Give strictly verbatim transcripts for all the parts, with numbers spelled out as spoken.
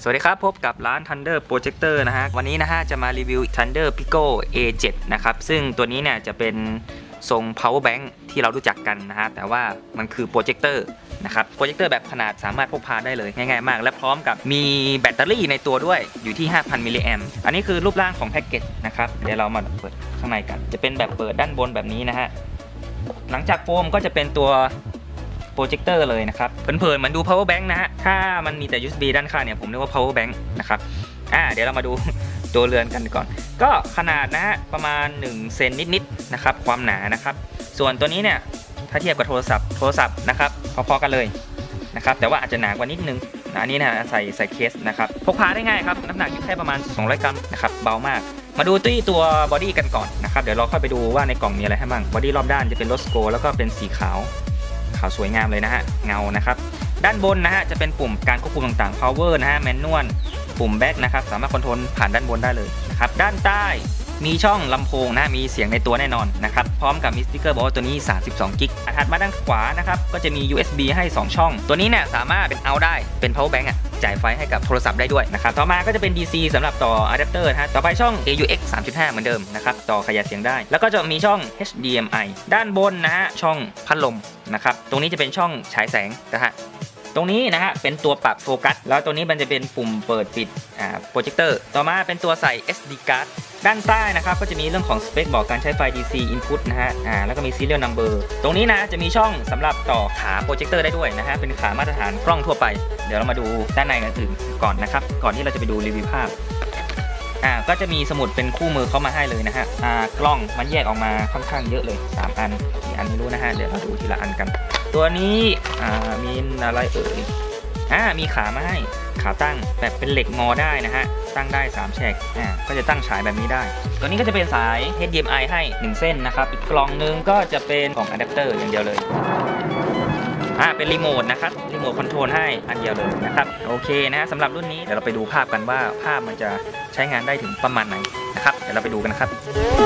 สวัสดีครับพบกับร้าน Thunder Projector นะฮะวันนี้นะฮะจะมารีวิว Thunder Pico เอ เซเว่น นะครับซึ่งตัวนี้เนี่ยจะเป็นทรง power bank ที่เรารู้จักกันนะฮะแต่ว่ามันคือโปรเจคเตอร์นะครับโปรเจคเตอร์แบบขนาดสามารถพกพาได้เลยง่ายๆมากและพร้อมกับมีแบตเตอรี่ในตัวด้วยอยู่ที่ ห้าพัน มิลลิแอมป์อันนี้คือรูปร่างของแพ็กเกจนะครับเดี๋ยวเรามาเปิดข้างในกันจะเป็นแบบเปิดด้านบนแบบนี้นะฮะหลังจากโฟมก็จะเป็นตัวโปรเจคเตอร์เลยนะครับเพลินๆเหมือนดู power bank นะฮะถ้ามันมีแต่ ยู เอส บี ด้านข้างเนี่ยผมเรียกว่า power bank นะครับอ่าเดี๋ยวเรามาดู ตัวเรือนกันก่อนก็ขนาดนะฮะประมาณหนึ่งเซนนิดๆนะครับความหนานะครับส่วนตัวนี้เนี่ยถ้าเทียบกับโทรศัพท์โทรศัพท์นะครับพอๆกันเลยนะครับแต่ว่าอาจจะหนากว่านิดนึงอันนี้นะใส่ใส่เคสนะครับพกพาได้ง่ายครับน้ำหนักอยู่แค่ประมาณสองร้อยกรัมนะครับเบามากมาดูที่ตัวบอดี้กันก่อนนะครับเดี๋ยวเราค่อยไปดูว่าในกล่องมีอะไรให้บ้างบอดี้รอบด้านจะเป็นโลโก้แล้วก็เป็นสีขาวขาวสวยงามเลยนะฮะเงานะครับด้านบนนะฮะจะเป็นปุ่มการควบคุมต่างๆ power นะฮะ manual ปุ่ม back นะครับสามารถคอนโทรลผ่านด้านบนได้เลยนะครับด้านใต้มีช่องลำโพงนะมีเสียงในตัวแน่นอนนะครับพร้อมกับมีสติ๊กเกอร์บอกว่าตัวนี้สามสิบสองกิกะถัดมาด้านขวานะครับก็จะมี ยู เอส บี ให้สองช่องตัวนี้เนี่ยสามารถเป็นเอาได้เป็น power bank อ่ะจ่ายไฟให้กับโทรศัพท์ได้ด้วยนะครับต่อมาก็จะเป็น ดี ซี สำหรับต่ออะแดปเตอร์นะฮะต่อไปช่อง เอ ยู เอ็กซ์ สามจุดห้า เหมือนเดิมนะครับต่อขยายเสียงได้แล้วก็จะมีช่อง เอช ดี เอ็ม ไอ ด้านบนนะฮะช่องพัดลมนะครับตรงนี้จะเป็นช่องฉายแสงนะฮะตรงนี้นะฮะเป็นตัวปรับโฟกัสแล้วตัวนี้มันจะเป็นปุ่มเปิดปิดอ่าโปรเจคเตอร์ต่อมาเป็นตัวใส่ เอส ดี card ด้านใต้นะครับก็จะมีเรื่องของสเปคบอกการใช้ไฟ ดี ซี input นะฮะอ่าแล้วก็มี serial number ตรงนี้นะจะมีช่องสำหรับต่อขาโปรเจคเตอร์ได้ด้วยนะฮะเป็นขามาตรฐานกล้องทั่วไปเดี๋ยวเรามาดูด้านในกันอื่นก่อนนะครับก่อนที่เราจะไปดูรีวิวภาพอ่าก็จะมีสมุดเป็นคู่มือเข้ามาให้เลยนะฮะอ่ากล้องมันแยกออกมาค่อนข้างเยอะเลยสามอันกี่อันไม่รู้นะฮะเดี๋ยวเราดูทีละอันกันตัวนี้อ่ามีอะไรเอ่ยอ่ามีขามาให้ขาตั้งแบบเป็นเหล็กงอได้นะฮะตั้งได้สามแฉกอ่าก็จะตั้งฉายแบบนี้ได้ตัวนี้ก็จะเป็นสาย เอช ดี เอ็ม ไอ ให้หนึ่งเส้นนะครับอีกกล่องนึงก็จะเป็นของอะแดปเตอร์อย่างเดียวเลยอ่าเป็นรีโมทนะครับรีโมทคอนโทรลให้อันเดียวเลยนะครับโอเคนะฮะสำหรับรุ่นนี้เดี๋ยวเราไปดูภาพกันว่าภาพมันจะใช้งานได้ถึงประมาณไหนนะครับเดี๋ยวเราไปดูกันครับ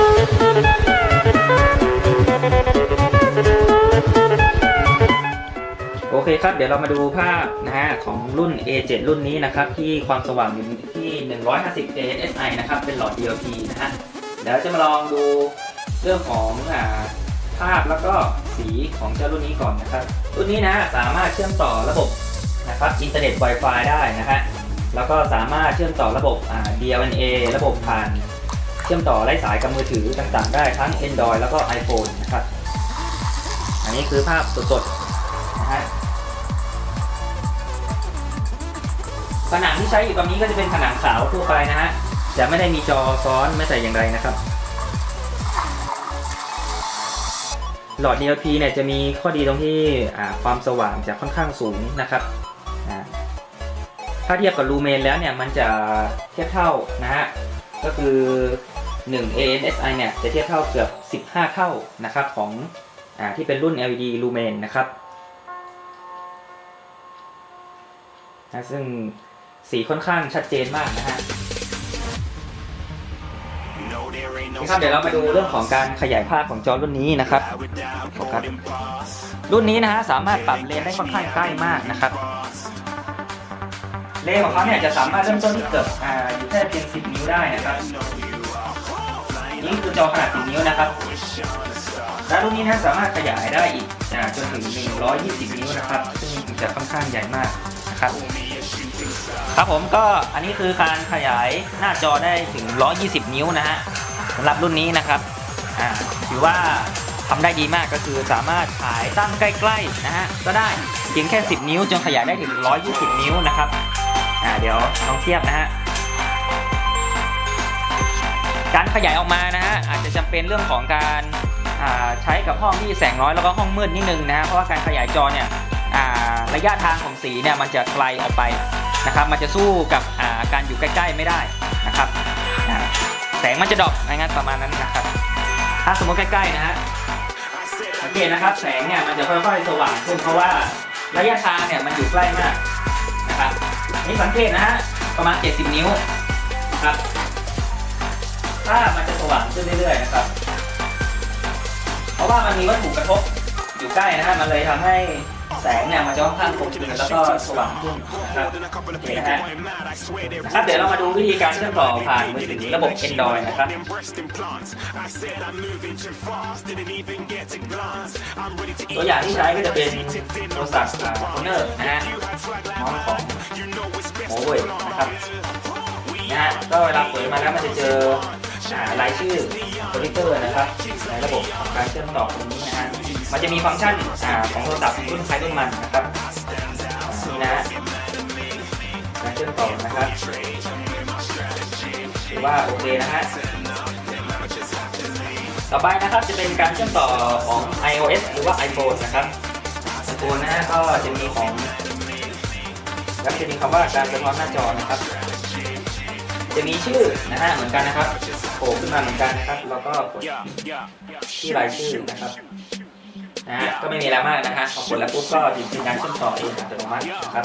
โอเคครับเดี๋ยวเรามาดูภาพนะฮะของรุ่น เอ เซเว่น รุ่นนี้นะครับที่ความสว่างอยู่ที่หนึ่งร้อยห้าสิบ เอ เอส ไอ นะครับเป็นหลอด ดี แอล ที นะฮะเดี๋ยวจะมาลองดูเรื่องของอ่าภาพแล้วก็สีของเจ้ารุ่นนี้ก่อนนะครับรุ่นนี้นะสามารถเชื่อมต่อระบบนะครับอินเทอร์เน็ต Wi-Fi ได้นะฮะแล้วก็สามารถเชื่อมต่อระบบอ่า ดี แอล เอ็น เอ ระบบผ่านเชื่อมต่อไร้สายกับมือถือต่างๆได้ทั้ง Android แล้วก็ iPhone นะครับอันนี้คือภาพสดๆนะฮะผนังที่ใช้อยู่ตรงนี้ก็จะเป็นผนังขาวทั่วไปนะฮะจะไม่ได้มีจอซ้อนไม่ใส่อย่างไรนะครับหลอด ดี แอล ที เนี่ยจะมีข้อดีตรงที่ความสว่างจะค่อนข้างสูงนะครับถ้าเทียบกับลูเมนแล้วเนี่ยมันจะเทียบเท่านะฮะก็คือหนึ่ง เอ เอ็น เอส ไอ เนี่ยจะเทียบเท่าเกือบสิบห้าเท่านะครับของอ่าที่เป็นรุ่น แอล อี ดี ลูเมนนะครับนะซึ่งสีค่อนข้างชัดเจนมากนะฮะครับเดี๋ยวเรามาดูเรื่องของการขยายภาพของจอรุ่นนี้นะครับโฟกัสรุ่นนี้นะฮะสามารถปรับเลนได้ค่อนข้างใกล้มากนะครับเลนของเขาเนี่ยจะสามารถเริ่มต้นที่เกือบอ่าอยู่แค่เพียงสิบนิ้วได้นะครับนี่คือจอขนาดสิบนิ้วนะครับและรุ่นนี้นะสามารถขยายได้อีกอ่าจนถึงหนึ่งร้อยยี่สิบนิ้วนะครับซึ่งจะค่อนข้างใหญ่มากนะครับครับผมก็อันนี้คือการขยายหน้าจอได้ถึงหนึ่งร้อยยี่สิบนิ้วนะฮะสำหรับรุ่นนี้นะครับอ่าถือว่าทำได้ดีมากก็คือสามารถฉายตั้งใกล้ๆนะฮะก็ได้เพียงแค่สิบนิ้วจนขยายได้ถึงหนึ่งร้อยยี่สิบนิ้วนะครับอ่าเดี๋ยวลองเทียบนะฮะการขยายออกมานะฮะอาจจะจำเป็นเรื่องของการอ่าใช้กับห้องที่แสงน้อยแล้วก็ห้องมืดนิดนึงนะฮะเพราะว่าการขยายจอเนี่ยระยะทางของสีเนี่ยมันจะไกลออกไปนะครับมันจะสู้กับการอยู่ใกล้ๆไม่ได้นะครับแสงมันจะดรอปงั้นประมาณนั้นนะครับถ้าสมมติใกล้ๆนะฮะสังเกตนะครับแสงเนี่ยมันจะค่อยๆสว่างขึ้นเพราะว่าระยะทางเนี่ยมันอยู่ใกล้มากนะครับนี่สังเกตนะฮะประมาณเจ็ดสิบนิ้วนะครับถ้ามันจะสว่างขึ้นเรื่อยๆนะครับเพราะว่ามันมีวัตถุกระทบอยู่ใกล้นะฮะมันเลยทำให้แสงเนี่ยมันจะค่อนข้างคมชัดแล้วก็สว่างขึ้นนะครับโอเคนะฮะนะครับเดี๋ยวเรามาดูวิธีการเชื่อมต่อผ่านมือถือระบบ Android นะครับตัวอย่างที่ใช้ก็จะเป็นโทรศัพท์ Honor นะฮะน้องของ Huawei นะครับนะฮะก็เวลาเปิดมาแล้วมันจะเจอรายชื่อโปรเจคเตอร์นะครับในระบบของการเชื่อมต่อตรงนี้นะฮะมันจะมีฟังก์ชันของโทรศัพท์รุ่นใครรุ่นมันนะครับนี่นะการเชื่อมต่อนะครับถือว่าโอเคนะฮะต่อไปนะครับจะเป็นการเชื่อมต่อของ iOS หรือว่า iPhone นะครับ iPhone นะฮะก็จะมีของแล้วจะมีคำว่าการสะท้อนหน้าจอนะครับจะมีชื่อนะฮะเหมือนกันนะครับโผล่ขึ้นมาเหมือนกันนะครับแล้วก็กดที่รายชื่อนะครับนะฮะก็ไม่มีอะไรมากนะฮะพอกดแล้วปุ๊บก็จะเป็นการเชื่อมต่อเองอัตโนมัตินะครับ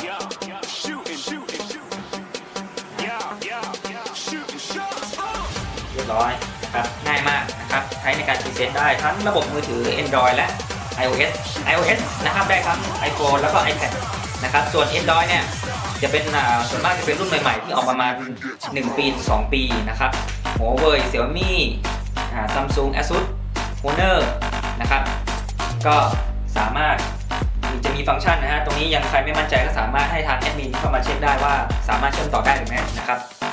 เรียบร้อยนะครับง่ายมากนะครับใช้ในการพรีเซนต์ได้ทั้งระบบมือถือ Android และ iOS iOS นะครับได้ทั้ง iPhone แล้วก็ iPad นะครับส่วน Android เนี่ยจะเป็นส่วนมากจะเป็นรุ่นใหม่ๆที่ออกมามาหนึ่งปีสองปีนะครับ Huawei Xiaomi Samsung Asus Honor นะครับก็สามารถจะมีฟังก์ชันนะฮะตรงนี้ยังใครไม่มั่นใจก็สามารถให้ทางแอดมินเข้ามาเช็คได้ว่าสามารถเชื่อมต่อได้หรือไม่นะครับ